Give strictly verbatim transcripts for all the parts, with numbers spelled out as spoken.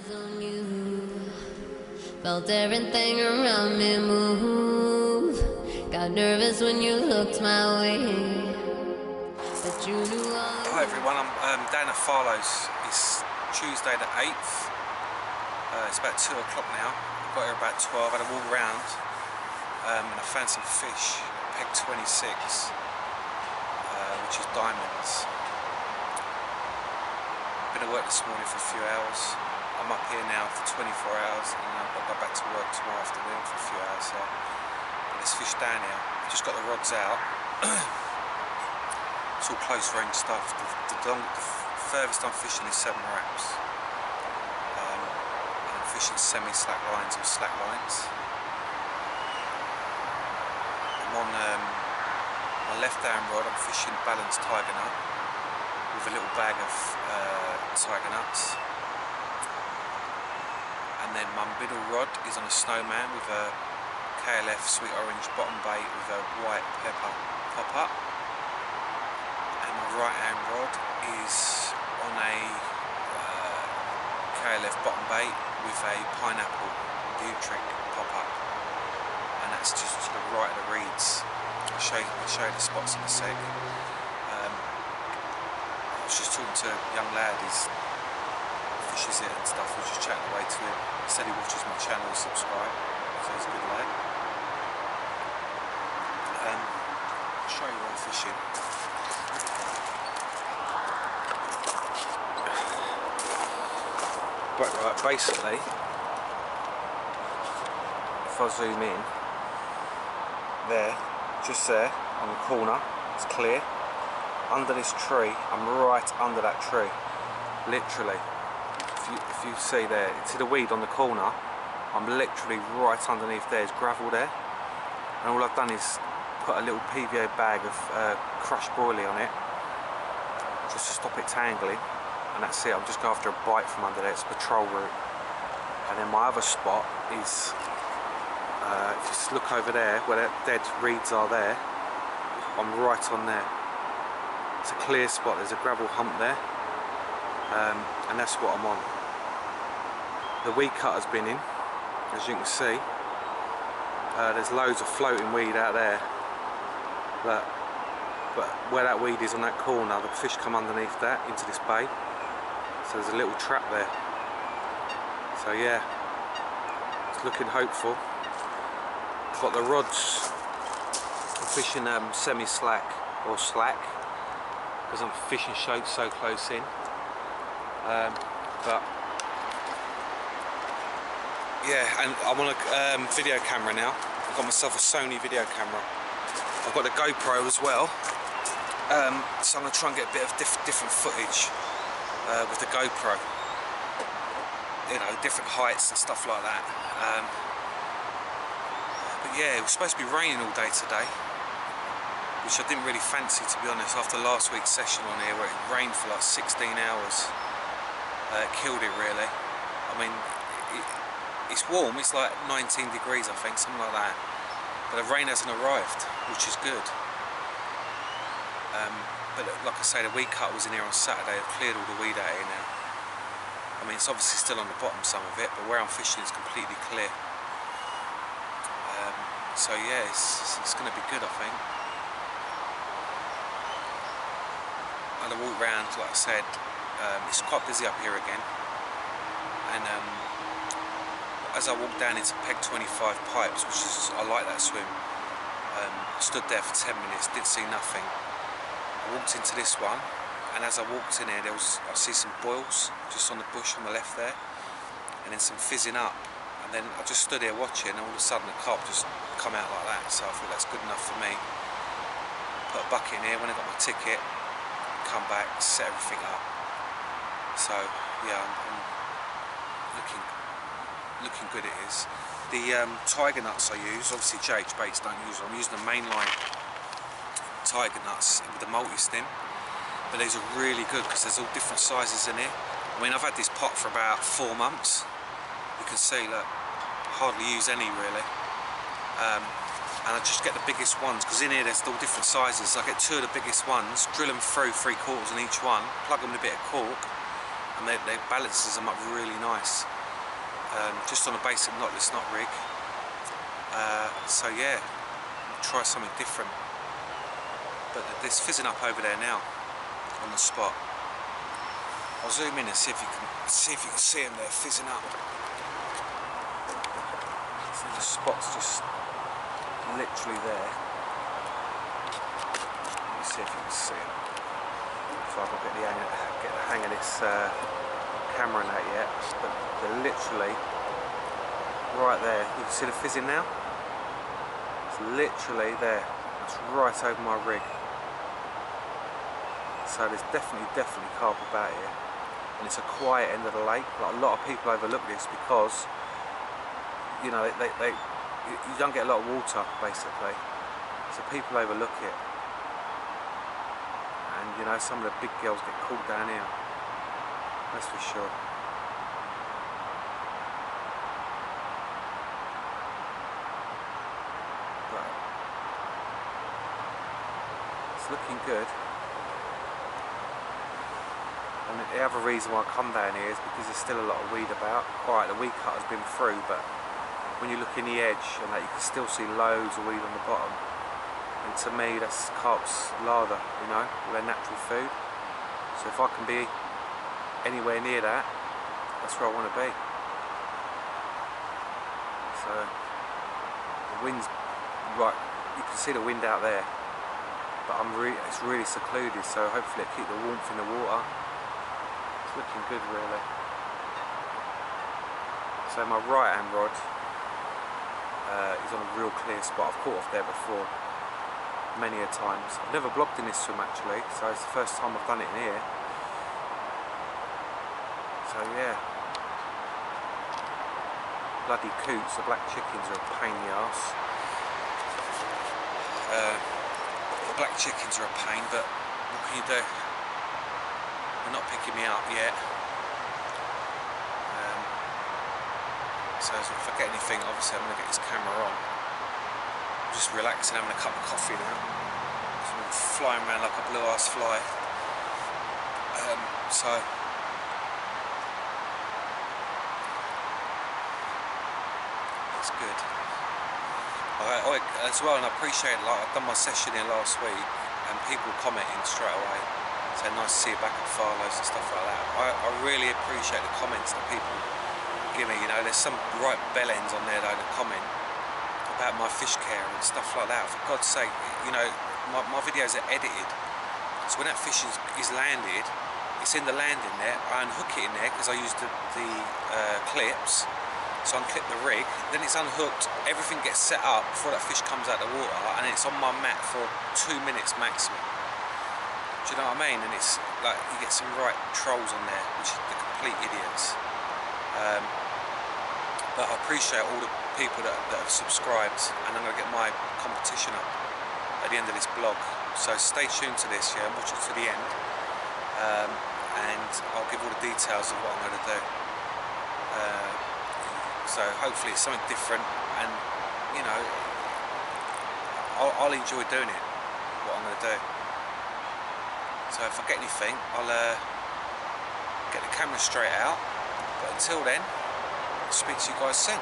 On you. Felt everything around me move. Got nervous when you looked my way. But you knew all. Hi everyone, I'm um, down at Farlow's. It's Tuesday the eighth. Uh, it's about two o'clock now. I got here about twelve. I had a walk around um, and I found some fish, peg twenty-six, uh, which is diamonds. Been at work this morning for a few hours. I'm up here now for twenty-four hours, and I've got to go back to work tomorrow afternoon for a few hours. So there's fish down here. I've just got the rods out. It's all close range stuff. The, the, long, the furthest I'm fishing is seven wraps. Um, and I'm fishing semi-slack lines or slack lines. I'm on um, my left-hand rod. I'm fishing balanced tiger nut with a little bag of uh, tiger nuts. And then my middle rod is on a snowman with a K L F sweet orange bottom bait with a white pepper pop up. And my right hand rod is on a uh, K L F bottom bait with a pineapple butric pop up. And that's just to the right of the reeds. I'll show you, I'll show you the spots in a sec. Um, I was just talking to a young lad, he's fishes it and stuff. We were just chatting away to him. He said he watches my channel, he subscribed, so he's a good lad. Um, I'll show you where I'm fishing. But right, basically, if I zoom in, there, just there, on the corner, it's clear. Under this tree, I'm right under that tree, literally. If you, if you see there, see the weed on the corner, I'm literally right underneath there. There's gravel there, and all I've done is put a little P V A bag of uh, crushed broilie on it, just to stop it tangling, and that's it. I'm just going after a bite from under there. It's a patrol route. And then my other spot is, uh, if you just look over there, where the dead reeds are there, I'm right on there. It's a clear spot. There's a gravel hump there. Um, and that's what I'm on. The weed cutter's been in, as you can see. Uh, there's loads of floating weed out there, but, but where that weed is on that corner, the fish come underneath that into this bay, so there's a little trap there. So yeah, it's looking hopeful. I've got the rods. I'm fishing um, semi-slack or slack because I'm fishing so, so close in. Um, but yeah, and I'm on a um, video camera now. I've got myself a Sony video camera. I've got the GoPro as well, um, so I'm going to try and get a bit of diff different footage uh, with the GoPro. You know, different heights and stuff like that. Um, but yeah, it was supposed to be raining all day today, which I didn't really fancy, to be honest, after last week's session on here where it rained for like sixteen hours. Uh, it killed it really. I mean, it, it's warm, it's like nineteen degrees I think, something like that. But the rain hasn't arrived, which is good. Um, but like I say, the weed cut was in here on Saturday. I've cleared all the weed out here now. I mean, it's obviously still on the bottom, some of it, but where I'm fishing is completely clear. Um, so yeah, it's, it's going to be good, I think. And I walk round, like I said. Um, it's quite busy up here again, and um, as I walked down into peg twenty-five pipes, which is, I like that swim, um, I stood there for ten minutes, did see nothing. I walked into this one, and as I walked in here, there was, I see some boils just on the bush on the left there, and then some fizzing up, and then I just stood here watching, and all of a sudden the carp just come out like that, so I thought that's good enough for me. Put a bucket in here, when I got my ticket, come back, set everything up. So yeah, I'm, I'm looking looking good it is. The um, tiger nuts I use, obviously J H baits don't use them. I'm using the mainline tiger nuts with the multi-stim, but these are really good because there's all different sizes in here. I mean, I've had this pot for about four months. You can see, look, hardly use any really. Um, and I just get the biggest ones because in here there's all different sizes. I get two of the biggest ones, drill them through three quarters in each one, plug them with a bit of cork, and they, they balances them up really nice, um, just on a basic knotless knot rig. Uh, so yeah, try something different. But there's fizzing up over there now on the spot. I'll zoom in and see if you can see if you can see them there fizzing up. So the spot's just literally there. Let me see if you can see it. If I can get the hang of, get the hang of this uh, camera and that yet, but they're literally right there. You can see the fizzing now. It's literally there. It's right over my rig. So there's definitely, definitely carp about here. And it's a quiet end of the lake. Like, a lot of people overlook this because, you know, they, they, you don't get a lot of water, basically. So people overlook it. And, you know, some of the big girls get caught down here. That's for sure. But it's looking good. And the other reason why I come down here is because there's still a lot of weed about. Quite, the weed cut has been through, but when you look in the edge and that, you can still see loads of weed on the bottom. And to me, that's carp's larder, you know, their natural food. So if I can be anywhere near that, that's where I want to be. So the wind's right, you can see the wind out there, but I'm re it's really secluded, so hopefully it keep the warmth in the water. Looking good, really. So my right hand rod uh, is on a real clear spot. I've caught off there before many a times. I've never blocked in this swim actually, so it's the first time I've done it in here. So yeah, bloody coots, the black chickens are a pain in the arse. Uh, the black chickens are a pain, but what can you do? They're not picking me up yet. Um, so if I get anything, obviously I'm going to get this camera on. I'm just relaxing, having a cup of coffee now. I'm flying around like a blue ass fly. Um, so it's good. I, I, as well, and I appreciate, like, I've done my session here last week, and people commenting straight away. So nice to see you back at Farlow's and stuff like that. I, I really appreciate the comments that people give me. You know, there's some right bellends on there though that comment about my fish care and stuff like that. For God's sake, you know, my, my videos are edited. So when that fish is, is landed, it's in the landing net. I unhook it in there because I use the, the uh, clips. So I unclip the rig, then it's unhooked, everything gets set up before that fish comes out of the water, and it's on my mat for two minutes maximum. Do you know what I mean? And it's like, you get some right trolls on there, which are the complete idiots. Um, but I appreciate all the people that, that have subscribed, and I'm going to get my competition up at the end of this blog. So stay tuned to this, yeah, and watch it to the end. Um, and I'll give all the details of what I'm going to do. Uh, so hopefully it's something different, and you know, I'll, I'll enjoy doing it, what I'm going to do. So if I get anything, I'll uh, get the camera straight out. But until then, I'll speak to you guys soon.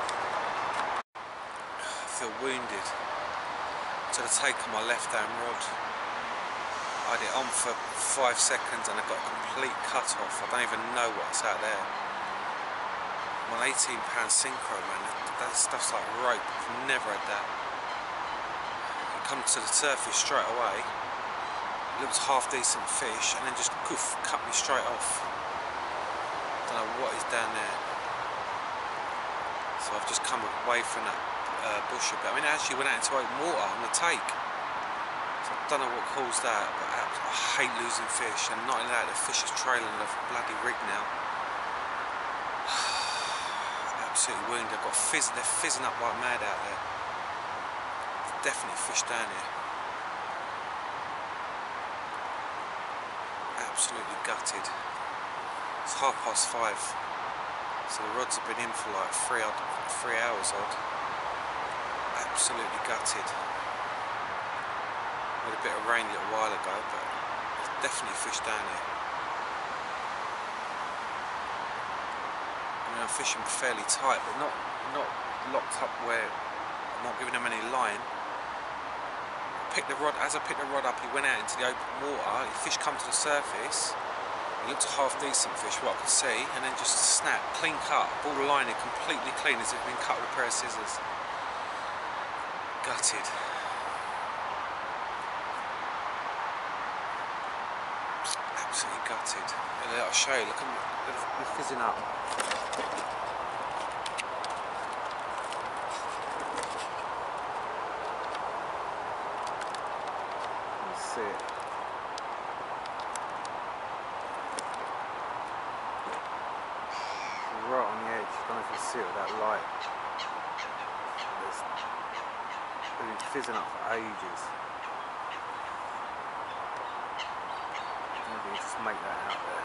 I feel wounded to the take on my left hand rod. I had it on for five seconds and I got a complete cut off. I don't even know what's out there. My eighteen pound synchro, man, that, that stuff's like rope. I've never had that. It comes to the surface straight away. Looks half decent fish, and then just poof, cut me straight off. Don't know what is down there. So I've just come away from that uh, bush a bit. I mean, it actually went out into open water on the take. So I don't know what caused that, but I hate losing fish, and not only that, the fish is trailing the bloody rig now. Absolutely wounded. I've got fizz. They're fizzing up like mad out there. There's definitely fish down here. Absolutely gutted. It's half past five, so the rods have been in for like three odd, three hours odd. Absolutely gutted. We had a bit of rain a little while ago, but there's definitely fish down here. I'm fishing fairly tight, but not not locked up where I'm not giving them any line. Picked the rod, as I picked the rod up, he went out into the open water, the fish come to the surface, it looked a half decent fish, what I could see, and then just snap, clean cut, all the line in completely clean as if it'd been cut with a pair of scissors. Gutted. Absolutely gutted. And I'll show you, look at they're fizzing up. Let's see it. Right on the edge, I don't know if you see it with that light. They've been fizzing up for ages. Maybe just make that out there.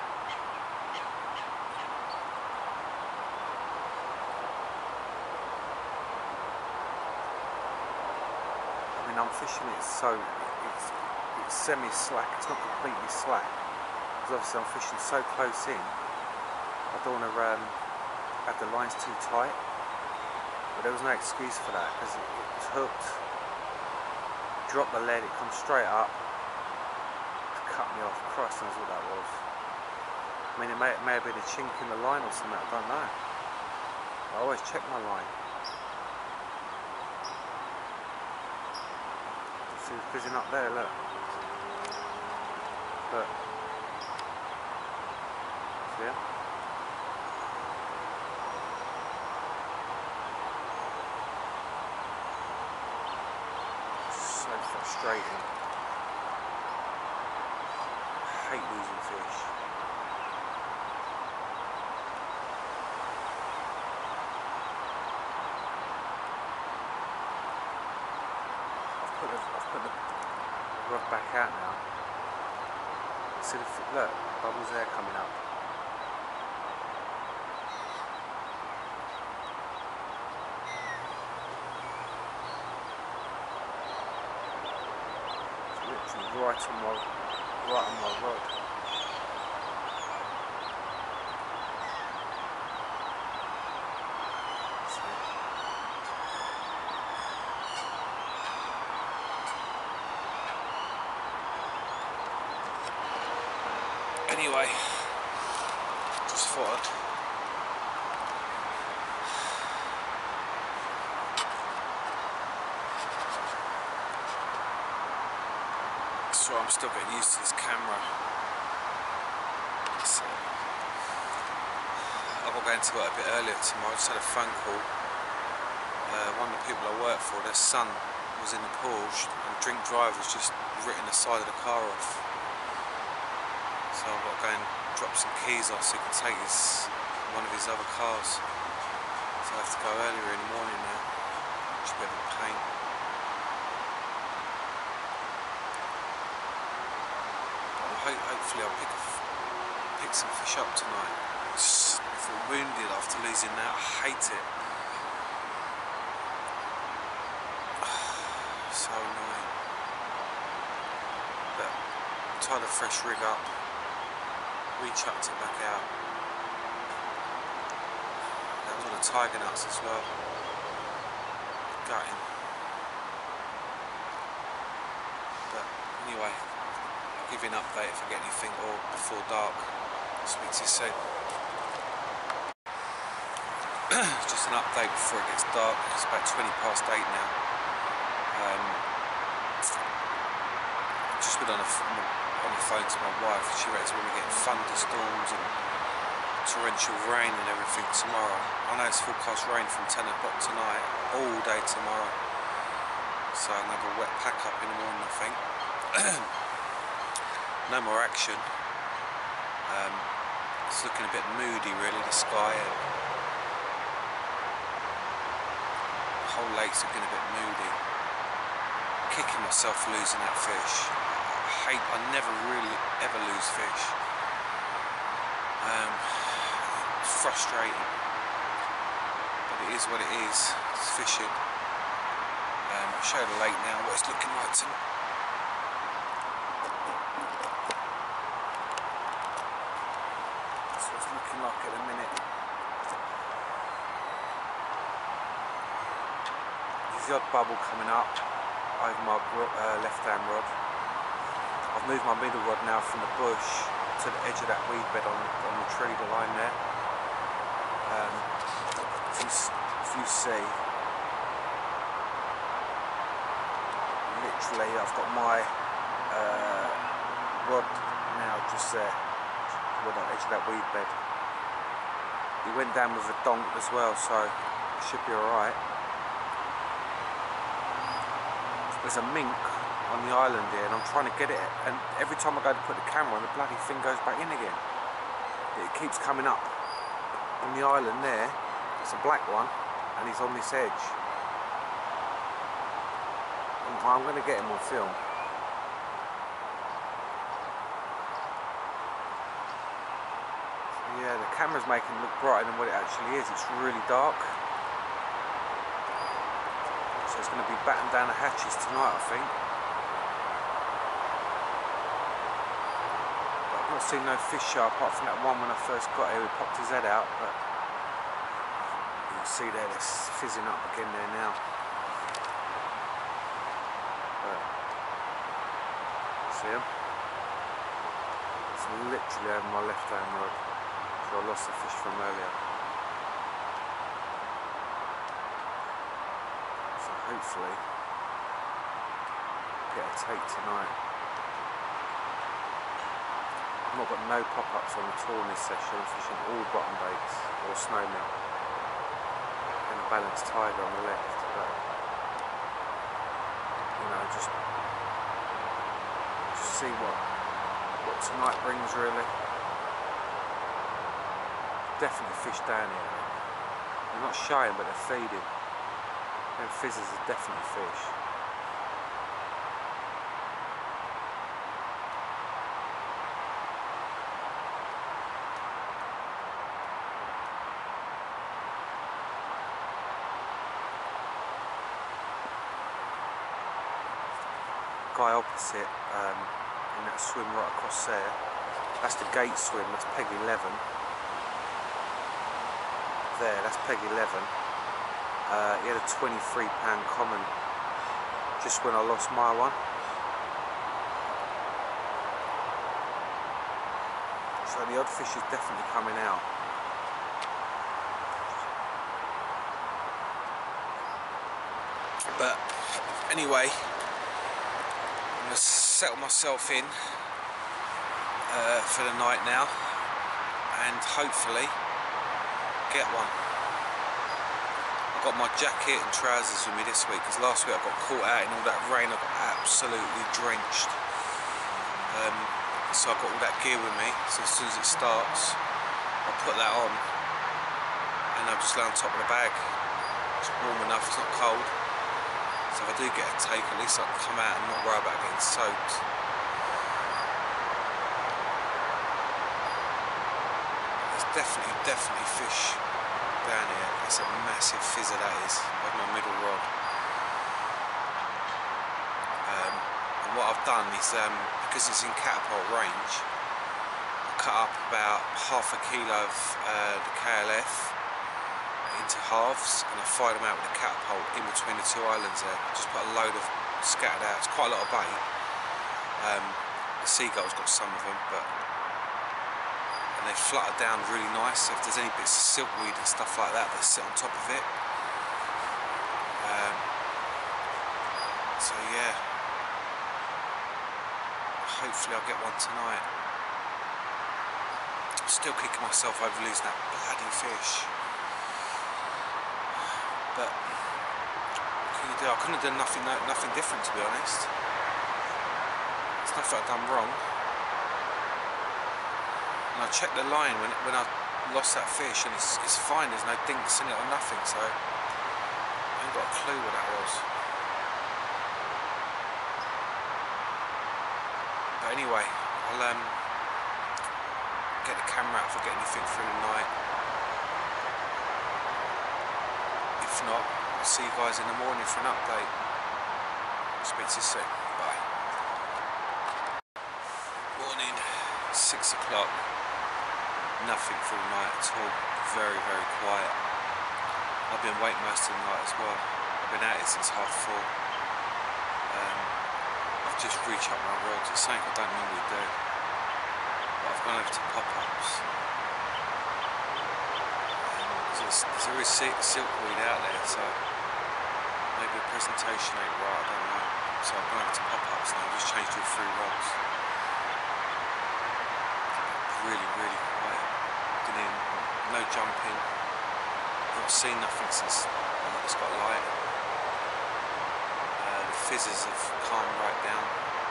I mean, I'm fishing it so it's it's semi-slack. It's not completely slack because obviously I'm fishing so close in. I don't want to um, have the lines too tight. But there was no excuse for that because it, it was hooked. Drop the lead. It comes straight up. Cut me off. Christ knows what that was. I mean, it may, it may have been a chink in the line or something, I don't know. I always check my line. See it's fizzing up there, look. Look. See it? So frustrating. I hate losing fish. I've put the, I've put the rod back out now. See the, look, bubbles there coming up. It's literally right on my right on my rod. Anyway, just thought I'd so I'm still getting used to this camera. So I've got going to work a bit earlier tomorrow. I just had a phone call. Uh, one of the people I work for, their son was in the Porsche and drink drive was just written the side of the car off. So I've got to go and drop some keys off so he can take his one of his other cars. So I have to go earlier in the morning now. It's a bit of a pain. Hopefully I'll pick, a, pick some fish up tonight. I feel wounded after losing that. I hate it. So annoying. But I tried a fresh rig up. Rechucked it back out. That was on the tiger nuts as well. Gutting. But anyway. Give you an update if I get anything or before dark. I'll speak to you soon. Just an update before it gets dark. It's about twenty past eight now. Um, just been on the, on the phone to my wife. She reckons we're getting thunderstorms and torrential rain and everything tomorrow. I know it's forecast rain from ten o'clock tonight, all day tomorrow. So I'm going to have a wet pack up in the morning, I think. No more action. Um, it's looking a bit moody really, the sky, and the whole lake's looking a bit moody. Kicking myself for losing that fish. I hate, I never really ever lose fish. Um, it's frustrating, but it is what it is. It's fishing. Um, I'll show the lake now, what it's looking like tonight. Looking like at the minute. the odd bubble coming up over my uh, left hand rod. I've moved my middle rod now from the bush to the edge of that weed bed on, on the tree line there. Um, if, you, if you see, literally I've got my uh, rod now just there, with the edge of that weed bed. He went down with a donk as well, so it should be alright. There's a mink on the island here and I'm trying to get it, and every time I go to put the camera on, the bloody thing goes back in again. It keeps coming up on the island there. It's a black one and he's on this edge. I'm going to get him on film. Yeah, the camera's making it look brighter than what it actually is. It's really dark. So it's going to be batting down the hatches tonight, I think. But I've not seen no fish show apart from that one when I first got here. He popped his head out, but you can see there, it's fizzing up again there now. But, see him? It's literally over my left hand rod. I lost the fish from earlier. So hopefully get a take tonight. I've not got no pop-ups on at all in this session. I'm fishing all bottom baits or snowmelt and a balanced tiger on the left, but you know, just just see what what tonight brings really. Definitely fish down here. They're not shying, but they're feeding. Them fizzers are definitely fish. Guy opposite um, in that swim right across there. That's the gate swim. That's peg eleven. There, that's peg eleven. Uh, he had a twenty-three pound common just when I lost my one. So the odd fish is definitely coming out. But anyway, I'm going to settle myself in uh, for the night now and hopefully get one. I've got my jacket and trousers with me this week because last week I got caught out in all that rain. I got absolutely drenched. Um, so I've got all that gear with me. So as soon as it starts, I'll put that on and I'll just lay on top of the bag. It's warm enough, it's not cold. So if I do get a take, at least I can come out and not worry about getting soaked. Definitely, definitely fish down here. That's a massive fizzer that is, of my middle rod. Um, and what I've done is, um, because it's in catapult range, I cut up about half a kilo of uh, the K L F into halves and I fired them out with a catapult in between the two islands there. Just put a load of scattered out. It's quite a lot of bait. Um, the seagulls got some of them, but and they flutter down really nice. So if there's any bits of silkweed and stuff like that, they sit on top of it. Um, so yeah, hopefully I'll get one tonight. I'm still kicking myself over losing that bloody fish. But what can you do? I couldn't have done nothing, nothing different, to be honest. There's nothing I've done wrong. And I checked the line when when I lost that fish, and it's it's fine. There's no dinks in it or nothing, so I ain't got a clue what that was. But anyway, I'll um get the camera out if I get anything through the night. If not, I'll see you guys in the morning for an update. Speak to you soon. Bye. Morning, six o'clock. Nothing for the night at all. Very, very quiet. I've been awake most of the night as well. been at it since half four. Um, I've just reached up my rods. It's something I don't normally do. But I've gone over to pop-ups. There's, there is silkweed out there, so maybe the presentation ain't right, I don't know. So I've gone over to pop-ups now, I've just changed all three rods. Really, really quiet. Didn't even, no jumping. I've not seen nothing since it's got light. Uh, the fizzes have calmed right down.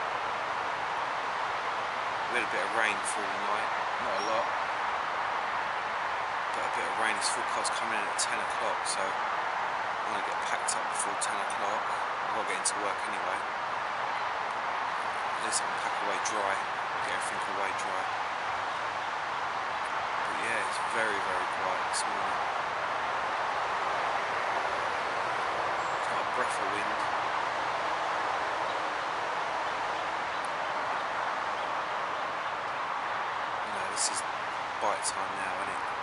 We had a bit of rain through the night, not a lot. But a bit of rain is forecast coming in at ten o'clock, so I'm going to get packed up before ten o'clock. I've got to get into work anyway. At least I can pack away dry, get everything away dry. But yeah, it's very, very quiet this morning. It's not a breath of wind. You know, this is bite time now, isn't it?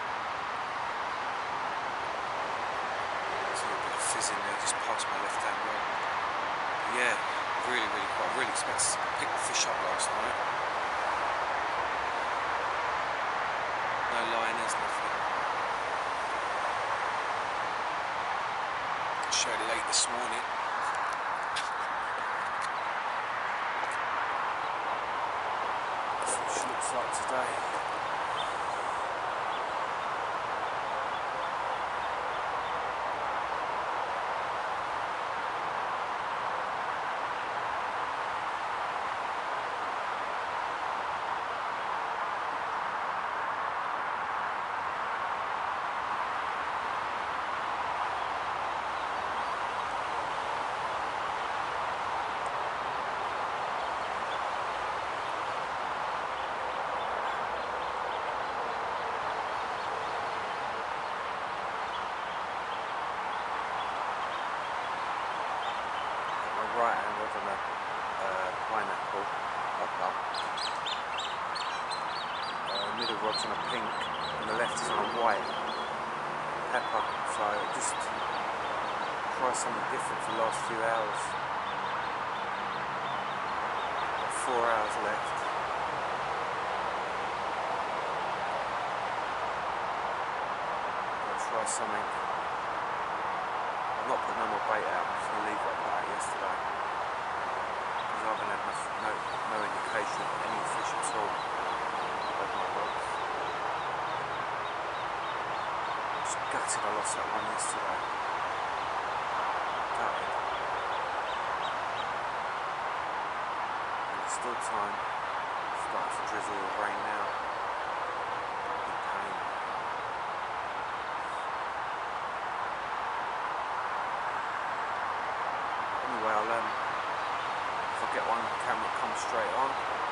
Fizz in there just past my left hand rod. Yeah, really, really quite. I really expected to pick the fish up last night. No liners, nothing. Showed late this morning. That's what she looks like today. Right hand rod on a uh, pineapple upper. Uh, middle rod's on a pink and the left is on a white pepper. So just try something different for the last few hours. Got four hours left. I'll try something. I've not put no more bait out, I'm just going to leave what I put out yesterday. Because I haven't had no, no, no indication of any fish at all over my rods. I'm just gutted I lost that one yesterday. Gutted. And it's still time. It's starting to drizzle with rain now. Big pain. Anyway, I'll, um, if I get one camera, come straight on.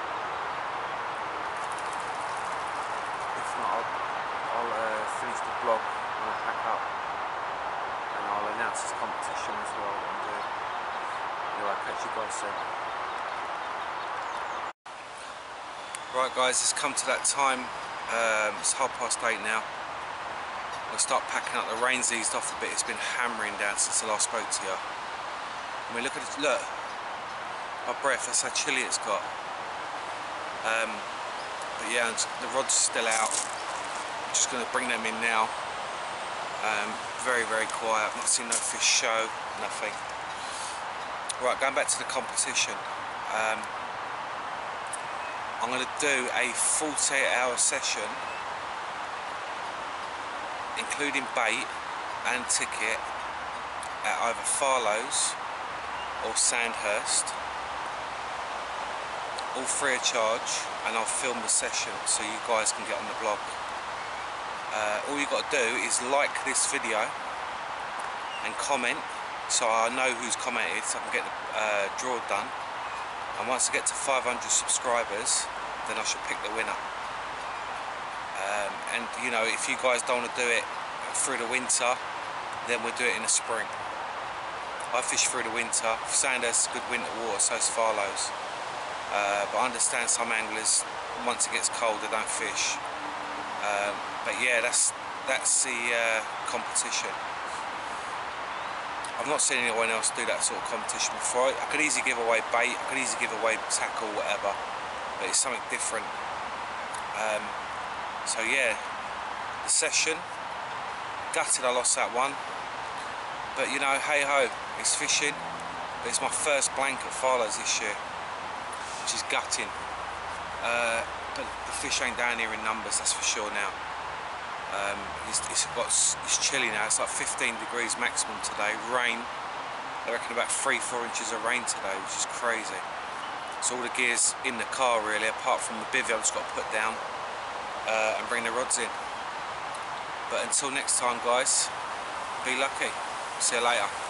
If not, I'll, I'll uh, finish the vlog when I pack up, and I'll announce this competition as well that I'm doing. Anyway, I'll catch you guys soon. Right guys, it's come to that time. Um, it's half past eight now. I'll start packing up. The rain's eased off a bit. It's been hammering down since I last spoke to you. I mean, look at it, look, my breath, that's how chilly it's got. Um, but yeah, the rod's still out. I'm just going to bring them in now. Um, very, very quiet. I've not seen no fish show, nothing. Right, going back to the competition. Um, I'm going to do a forty-eight hour session, including bait and ticket, at either Farlow's or Sandhurst, all free of charge, and I'll film the session so you guys can get on the blog. Uh, all you got to do is like this video and comment, so I know who's commented, so I can get the uh, draw done. And once I get to five hundred subscribers, then I should pick the winner. Um, and you know, if you guys don't want to do it through the winter, then we'll do it in the spring. I fish through the winter. Sandhurst is good winter water, so is Farlow's. Uh, but I understand some anglers, once it gets cold, they don't fish. Um, but yeah, that's that's the uh, competition. I've not seen anyone else do that sort of competition before. I could easily give away bait, I could easily give away tackle, whatever, but it's something different. Um, so yeah, the session, gutted I lost that one, but you know, hey ho, it's fishing. But it's my first blanket Farlows this year, which is gutting. Uh, but the fish ain't down here in numbers, that's for sure now. Um, it's, it's, got, it's chilly now, it's like fifteen degrees maximum today, rain, I reckon about three, four inches of rain today, which is crazy. So all the gear's in the car really, apart from the bivvy I've just got to put down uh, and bring the rods in. But until next time guys, be lucky, see you later.